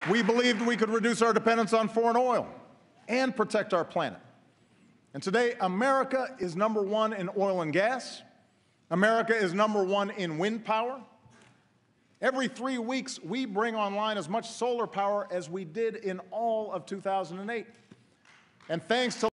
We believed we could reduce our dependence on foreign oil and protect our planet. And today, America is #1 in oil and gas. America is #1 in wind power. Every 3 weeks, we bring online as much solar power as we did in all of 2008. And thanks to